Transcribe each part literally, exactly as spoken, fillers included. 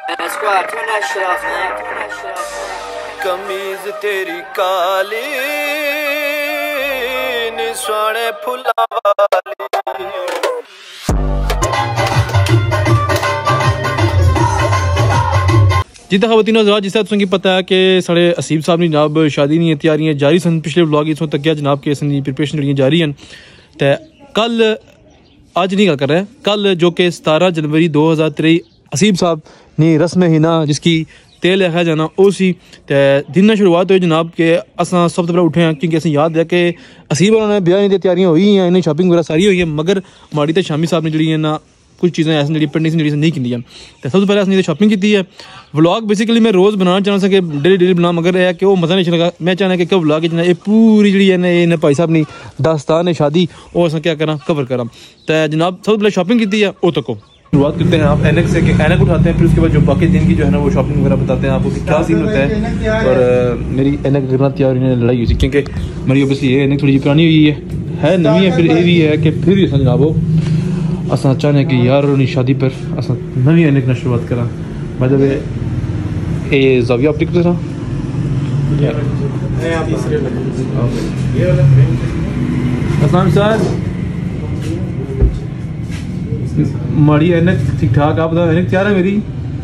कमीज तेरी काली निशाने फुला वाली। जी तो खवातीन हज़रात, जिस तरह तुसेंगी पता है कि साढ़े असीब साहब की जनाब शादी नहीं तैयारियां जारी सन। पिछले व्लॉग इस तक जनाब के प्रिपरेशन जी जारी हैं। तो कल अज नहीं गल कर रहे, कल जो कि सतारह जनवरी दो हज़ार तेई असीब साहब ने रस्म हिना जिसकी तेल लिखा जाना वो सी। तो दिन की शुरुआत हुई जनाब के असा सब तो पहले उठे हैं क्योंकि असं याद है कि असीब उन्होंने ब्याह की तैयारियां हुई हैं, इन्हें शॉपिंग वगैरह सारी हुई है, मगर माड़ी तो शामी साहब ने जी ना कुछ चीज़ें ऐसी जी पेंडिंग जी नहीं की। तो सबसे पहले असं शॉपिंग की है। व्लॉग बेसिकली मैं रोज़ बनाना चाहना सा कि डेली डेली बना, मगर यह कि वो मज़ा नहीं लगा। मैं चाहना कि व्लॉग ये पूरी जी है भाई साहब ने दास्तान शादी वो अस क्या करा कवर करा। तो जनाब सबसे पहले शॉपिंग की है वो तको शुरुआत करते हैं आप एनक से, एनक उठाते हैं, फिर उसके बाद जो बाकी दिन की जो है ना वो शॉपिंग वगैरह बताते हैं आपको कि क्या सीन होता है। और मेरी एनक करना तैयार लड़ाई हुई थी क्योंकि मेरी ओबियसली ये एनक थोड़ी जी पुरानी हुई है है नवी है। फिर ये भी है कि फिर भी जनाब वो असा चाहते हैं कि यार उन्हीं शादी पर अस नवी एनक ना शुरुआत करा। मतलब ये ज़ाविया ऑप्टिक से अस्सलाम सर माड़ी एनक ठीक ठाक, आप बताओ एनक तैयार है मेरी?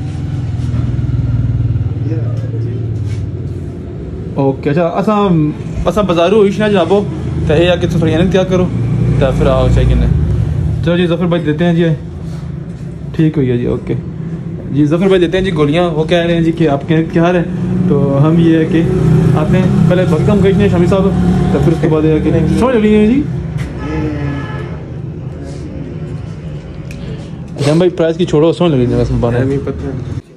ओके अच्छा असा असा बाजारू हुई ना जनाबो तो ये आके थोड़ी एनक तैयार करो तो फिर आओ चाहिए कि चलो जी जफ़र भाई देते हैं जी, ठीक हुई है जी। ओके जी जफ़र भाई देते हैं जी गोलियाँ। वो कह रहे हैं जी कि आपके क्या हाल है, तो हम ये है कि आते हैं पहले भक्कम खींचने शामी साहब, तो फिर उसके बाद ये कि समझ रही है जी। अच्छा भाई प्राइस की छोड़ो, समझ लगी बस नहीं पता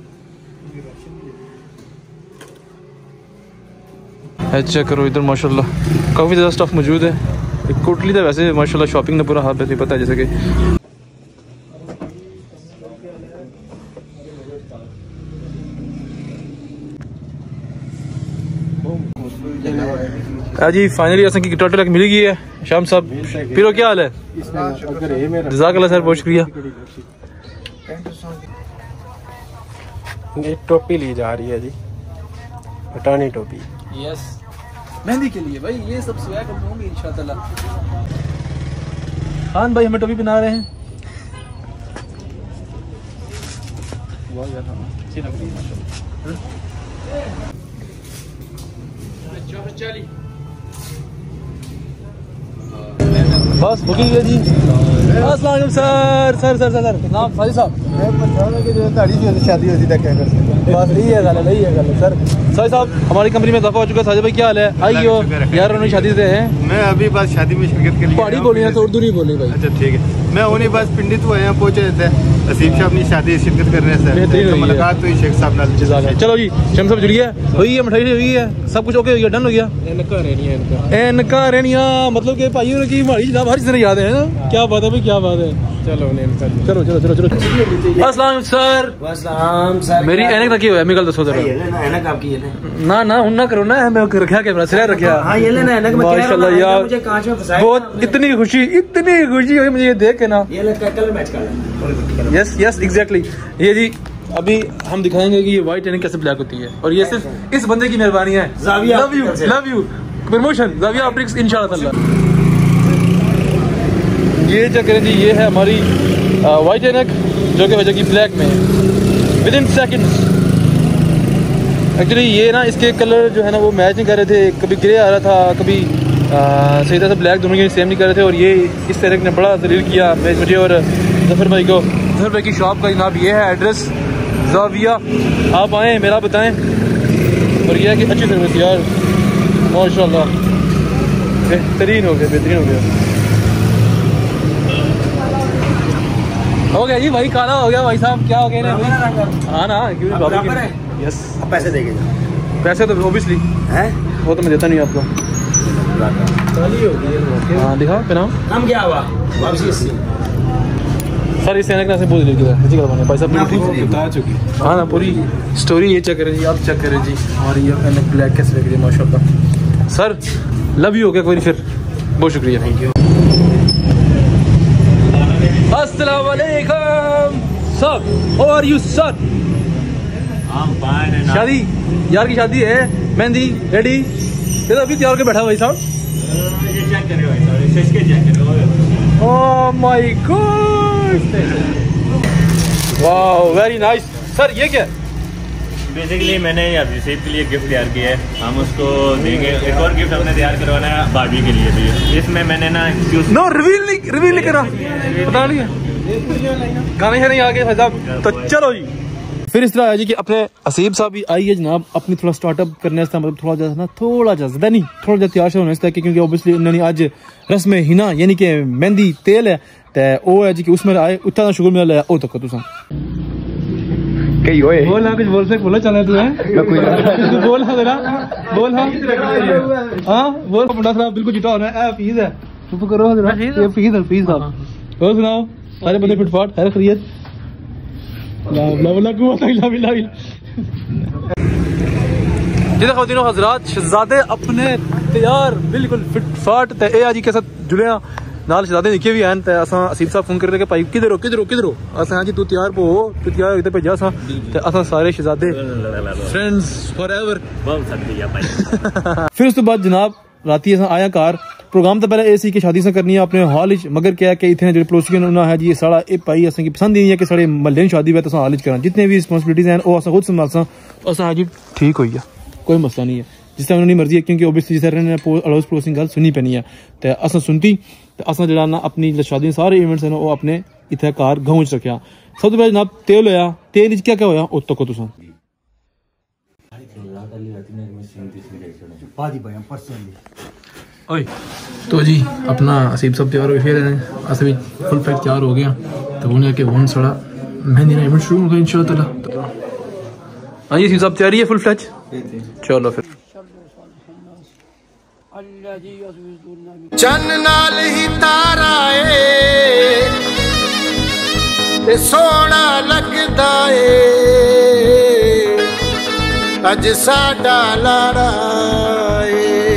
है। चेक करो इधर माशाल्लाह काफ़ी ज़्यादा स्टफ़ मौजूद है। एक कोटली तो वैसे माशाल्लाह शॉपिंग ने पूरा हाथ पे पता है जैसे कि जी फाइनली असें की टोटल मिल गई है। शाम साहब फिर क्या हाल है? जज़ाकल्लाह सर बहुत शुक्रिया। ये टोपी ली जा रही है जी, हटानी टोपी। यस मेहंदी के लिए भाई ये सब स्वैग हम होंगे इंशाअल्लाह। खान भाई हमें टोपी बना रहे हैं। वाह यार अच्छी लग रही है। बस बुकिंग है जी। अस्सलाम सर सर सर सर नाम फाजी साहब शादी होती था क्या कर सकते। बस यही है गल है, यही है गल सर। साहिब साहब हमारी कंपनी में दफा हो चुका है। साजिद भाई क्या हाल है? आई हो यार उन्होंने शादी से हैं। मैं अभी बस शादी में शिरकत के लिए पहाड़ी बोली है तो उर्दू नहीं बोली भाई। अच्छा ठीक है, मैं उन्हीं बस पिंडी तो यहाँ पहुंचे थे असीम साहब अपनी शादी शिरकत करने से मुलाकात हुई शेख साहब नाल। चलो जी शम सब जुड़ी है हुई है, मिठाई हुई है, सब कुछ ओके हो गया, डन हो गया। इनका रहनिया मतलब कि भाई उनकी हमारी जनाब हर चीज़ याद है ना। क्या बात है भाई, क्या बात है। चलो चलो चलो चलो चलो। अस्सलाम सर। अस्सलाम सर। मेरी एनक रखी हुई है, मेरी गल दसो जरा। एनक आपकी ये ले। ना ना उन ना करो ना, मैं रखा कैमरा सिरा रखा। हाँ ये लेना एनक में माशाल्लाह यार मुझे कांच में फंसाया। बहुत इतनी खुशी इतनी खुशी हुई मुझे ये देख के ना। ये ले कलर मैच कर। Yes yes exactly. ये जी अभी हम दिखाएंगे कि ये व्हाइट एनक कैसे ब्लैक होती है और ये सिर्फ इस बंदे की मेहरबानी है। Zaviya love you love you promotion Zaviya optics इंशाअल्लाह। ये चेक करें जी, ये है हमारी वाइट एनक जो कि वजह की ब्लैक में विद इन सेकेंड्स। एक्चुअली ये ना इसके कलर जो है ना वो मैच नहीं कर रहे थे, कभी ग्रे आ रहा था कभी सही तरह से ब्लैक, दोनों के सेम नहीं कर रहे थे। और ये इस एनक ने बड़ा दलील किया मुझे और जफर भाई को। जफर भाई की शॉप का जनाब ये है एड्रेस ज़ाविया, आप आएँ मेरा बताएँ। और ये है कि अच्छी सर्विस यार माशाल्लाह बेहतरीन हो गया बेहतरीन हो गया हो गया जी भाई। काला हो गया भाई साहब, क्या हो गया ना भाई। हाँ ना क्यों यस अब पैसे देंगे। पैसे तो ओबियसली हैं वो तो मैं देता नहीं आपको। हाँ दिखा पे नाम हम क्या हुआ वापसी अस्सी सर इस एनक से बोल दीजिएगा जी करवाने पैसा बता चुकी। हाँ ना पूरी स्टोरी ये चेक करें जी, आप चेक करें जी हमारी ये एनक ब्लैक कैसे लग रही है माशाल्लाह। सर लव यू हो गया कोई फिर, बहुत शुक्रिया थैंक यू। अस्सलाम वालेकुम sir, how are you sir? शादी यार की शादी है, मेहंदी रेडी, ये तो अभी तैयार के बैठा भाई साहब। ओह माय गॉड, वाह वेरी नाइस। सर ये क्या बेसिकली मैंने अभिषेक के लिए गिफ्ट तैयार किया है, हम उसको देंगे। एक और गिफ्ट हमने तैयार करवाना है बाबी के लिए भी। इसमें मैंने ना नो रिवील नहीं रिवील नहीं करा, पता नहीं है गाने से नहीं आगे भाई साहब। तो चलो जी, फिर इस तरह है जी कि अपने हसीब साहब भी आई है जनाब अपनी थोड़ा स्टार्टअप करने से, मतलब थोड़ा ज्यादा ना थोड़ा ज्यादा नहीं थोड़ा ज्यादा तैयार होने से, क्योंकि ऑब्वियसली उन्होंने आज रस्म हिना यानी कि मेहंदी तेल है तो वो है जी कि उसमें आए उतना शुगर मिल है ओ तक तुसा कई होए बोल कुछ बोल से बोला चला तू है मैं कोई तू बोल हां जरा बोल हां हां बोल मुंडा साहब बिल्कुल चिटा होना है। ए फीस है चुप करो जरा, ये फीस है फीस साहब। और सुनाओ सारे बंदे फिटफाट है खैरियत? ला ला ला को ला ला ला जी देखो दिनों हजरात शहजादे अपने तैयार बिल्कुल फिटफाट ते ए आज के साथ जुड़े हैं नाल शहजादे निके भी हैं ते असा हसीब साहब फोन करते कि भाई किधर हो किधर हो किधर हो असा जी तू तैयार हो तू तैयार इधर भेजा असा ते असा सारे शहजादे फ्रेंड्स फॉरएवर बहुत सकती है भाई। फिर उस तो बाद जनाब राती असा आया कार प्रोग्राम तो पहले ऐसी कि शादी से करनी है अपने हॉल च, मगर क्या है कि इतने जो पड़ोसी उन्होंने है जी साड़ा ए पाई असें पसंद ही नहीं है कि साढ़े महल्ले में शादी हुई तो हॉल च करा, जितने भी रिस्पॉन्सिबिलिटीज हैं वो असा खुद संभालसा असा जी ठीक हो गया, कोई मसला नहीं है जिस तरह उन्होंने मर्जी है, क्योंकि ओबियसली जिस तरह अड़ोस पड़ोसी गल सुननी पैनी है तो असा सुनती तो असा जरा ना अपनी शादी सारे इवेंट्स हैं वो अपने इतने कार गाँव च रखा। सब तो पहले जनाब तेल होया, तेल क्या क्या होया उस तक तुसा ओए तो जी अपना हसीब सब तैयार हो फिर अस भी फुल पैक तैयार हो गया तो उन्हें के वन सड़ा मेहंदी इवेंट शुरू हो गया इंशाल्लाह ताला। हाँ जी हसीब साहब तैयारी है फुल फ्लैच, चलो फिर चन नाल ही तारा ए सोना लगदा ए अज साडा लाड़ा ए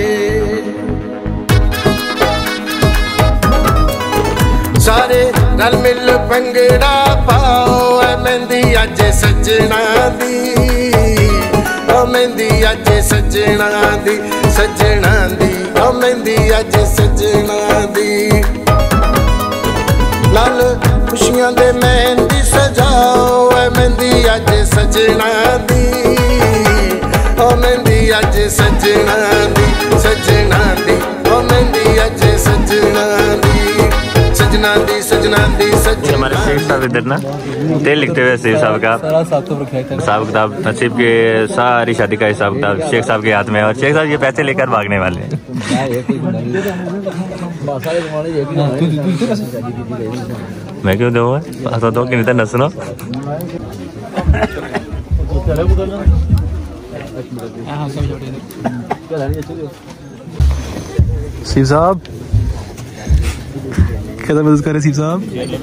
सारे रल मिल भंगड़ा पाओ मेहंदी अज सजना दी ओ मेहंदी अज सजना दी सजना दी ओ मेहंदी अज सजना दी लाल खुशियां दे मेहंदी सजाओ मेहंदी अज सजना दी ओ मेहंदी अज सजना दी सजना दी ओ मेहंदी अज सजना दी सजना दी सजना दी सजना। हमारे शेख साहब इधर ना तेल लिखते हुए शेख साहब का हिसाब किताब नसीब के सारी शादी का हिसाब किताब शेख साहब के हाथ में है और शेख साहब ये पैसे लेकर भागने वाले हैं। मैं क्यों दूंगा तो दो कि नहीं न सुनो शिव साहब कैसा मदद करे शिव साहब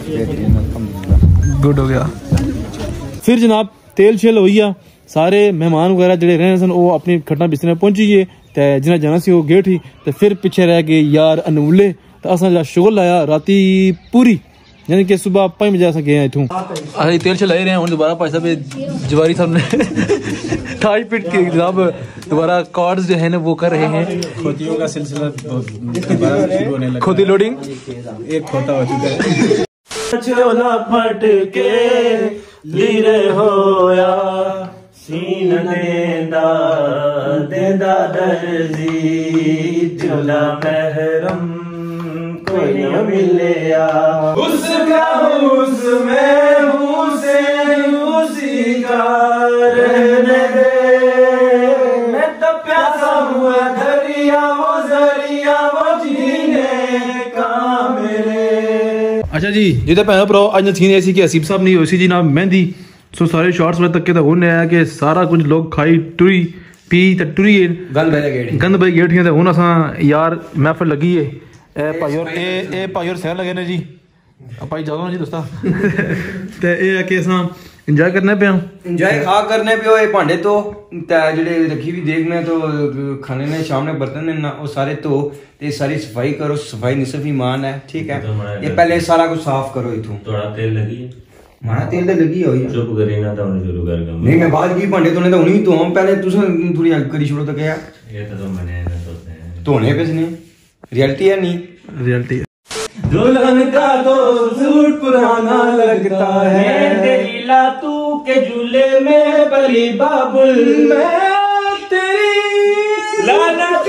गुड हो गया। फिर जनाब तेल शेल हो गया, सारे मेहमान वगैरह जड़े रहे सन वो अपनी खटना बिस्तरे पहुंची गए तो जिन्हें जाना सी वो गेट ही तो फिर पीछे रह गए यार अनूले तो असा शोर लाया राती पूरी यानी कि सुबह पाँच बजे अस गए इतों अस तेल शेल लाई रहे हैं दोबारा भाई साहब जवारी साहब ने ठाई पीट के जनाब दोबारा कार्ड्स जो है ना वो कर रहे हैं, खोतियों का सिलसिला शुरू होने लगा, खोती लोडिंग एक खोता हो चुका है। छोला फट के लीरे होया सीन देंदा देंदा दर्जी झोला महरम कोई न मिलया उसका उसमें हुसैन उसी का रहने दे मैं तो प्यासा हुआ दरिया वो जरिया वो जीने का मेरे। अच्छा जी जिते भैन भ्राओ अज सीन ऐसी कि हसीब साहब नहीं होई सी जी ना मेहंदी सो सारे शॉर्ट्स में तक के तो होने आया कि सारा कुछ लोग खाई टुरी पी ते टुरी गंद बई गेट गंद बई गेठियां ते हुन असां यार महफिल लगी है ए भाई और ए ए भाई और सैर लगे ने जी भाई जाओ जी दोस्ता ते ए है कि असां एंजॉय करने पे एंजॉय खा करने पे ये भांडे तो जेडे रखी भी देखने तो खाने ने सामने बर्तन ने ना वो सारे तो ते सारी सफाई करो, सफाई निसफ ईमान है ठीक है। ये पहले सारा कुछ साफ करो इथों थोड़ा तेल लगी मारा तेल ते लगी होई चुप करी ना तो शुरू कर गया नहीं मैं बात की भांडे धोने तो हुनी तो हम पहले तुस थोड़ी हेल्प करी छोड़ो तो क्या ये तो तुम मने ना सोचते हैं धोने पे ने रियलिटी है नहीं रियलिटी दुल्हन का तो सूट पुराना लगता है, तेरी लातू के झूले में बली बाबुल मैं तेरी लानत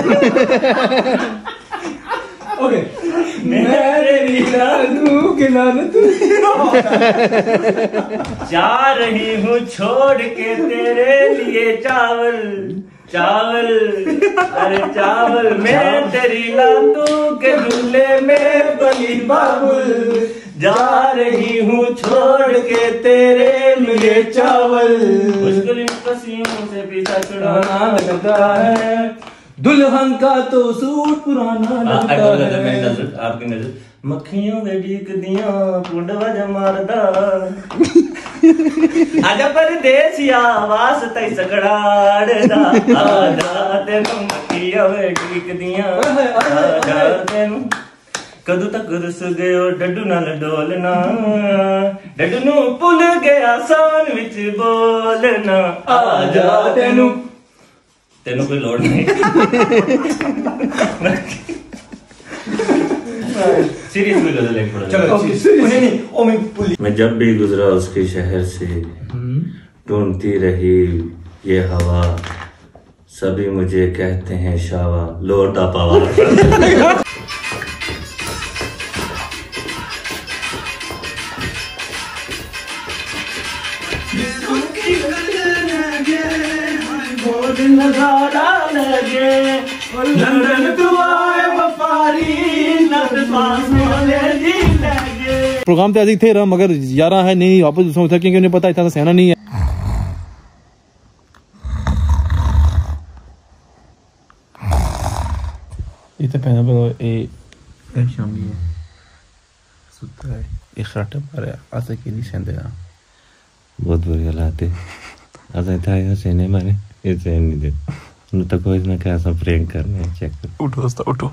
ओके मैं तेरी लानू के लानत जा रही हूँ छोड़ के तेरे लिए चावल चावल अरे चावल मैं तेरी लातू के झूले में बली बाबुल जा रही हूँ छोड़ के तेरे लिए चावल मुश्किल कसियों से पीछा छुड़ाना लगता है, दुल्हन का तो सूट पुराना लगता है। आपकी नजर मक्खियों में डीक दिया पुंडवा जमारदा आजा परदेसिया वास्ते सकड़ाड़दा आजा तेनू मक्खियों में डीक दिया आजा तेनू कदू तक रुस गयो डड्डू नाल डोलना डड्डू नू भुल गया सान विच बोलना आजा तेनू तेनू कोई लोड़ नहीं सीरियस में गजल एक पढ़ा चलो नहीं नहीं ओ मैं पुलिस मैं जब भी गुजरा उसके शहर से ढूंढती रही ये हवा सभी मुझे कहते हैं शावा लोटा पावा नजारा लगे लंदन दुआए वफारी लंदन पास वाले जी लगे। प्रोग्राम तो ऐसे थे रहा मगर यारा है नहीं वापस दूसरा उठा क्योंकि उन्हें पता इतना सहना नहीं है। इतना पहना पर ये शामी है सुता है ये खराटा पर है आसे के नहीं सहते ना बहुत बुरी हालात है ऐसा था यहाँ से नहीं माने ये सहन नहीं दे उन्हें तो कोई ना क्या सब प्रैंक करने हैं चेक कर उठो दोस्त उठो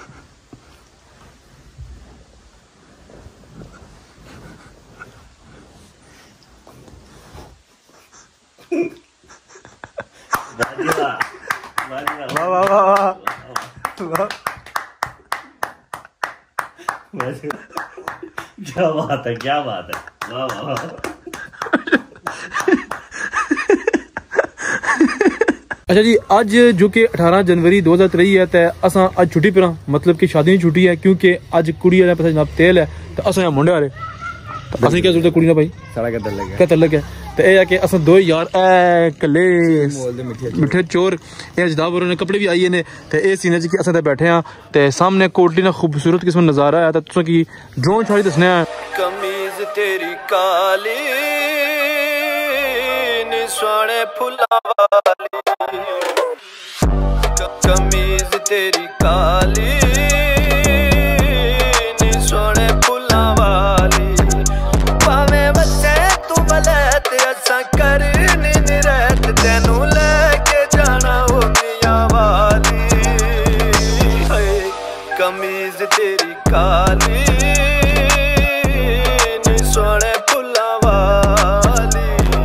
वाह वाह वाह वाह क्या बात है क्या बात है वाह वाह वाह। अच्छा जी आज जो कि अठारह जनवरी दो हज़ार तेई है तो असा आज छुट्टी पर मतलब कि शादी की छुट्टी है क्योंकि आज कुड़ी वाले पास जनाब तेल है तो असा यहाँ मुंडे आ रहे तो असें क्या जरूरत है कुड़ी ना भाई सारा क्या तलक है क्या तलक है तो यह है कि असा दो यार ए कले मिठे चोर ये जनाब और कपड़े भी आइए ने तो ये सीने कि असा बैठे हैं तो सामने कोटली ना खूबसूरत किस्म नजारा है तो तुसा की ड्रोन छाड़ी दसने कमीज तेरी काली सोने फुला वाली कमीज तेरी काली सोने फुला वाली भावे बच्चे तू बलैत असा करनी निरत तेनू लेके जाना हो मियां वाली कमीज तेरी काली सोने फुला वाली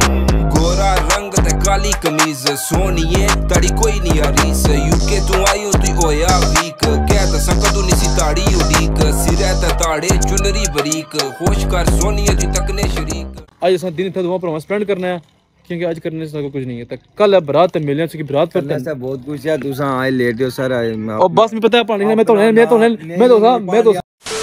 काली कमीज सोनिए ताड़ी कोई नहीं आ रही से यूके तू आई हो तू होया वीक कह दसा कदू नहीं सी ताड़ी उडीक सिरे ते ताड़े चुनरी बरीक होश कर सोनिए दी तकने शरीक आज असा दिन था दोवां पर स्पेंड करना है क्योंकि आज करने से कुछ नहीं है तो कल है बारात मिलने से बारात पर ऐसा बहुत कुछ है तुसा आए लेट हो सर और बस मैं पता है पानी में तो मैं तो मैं तो मैं तो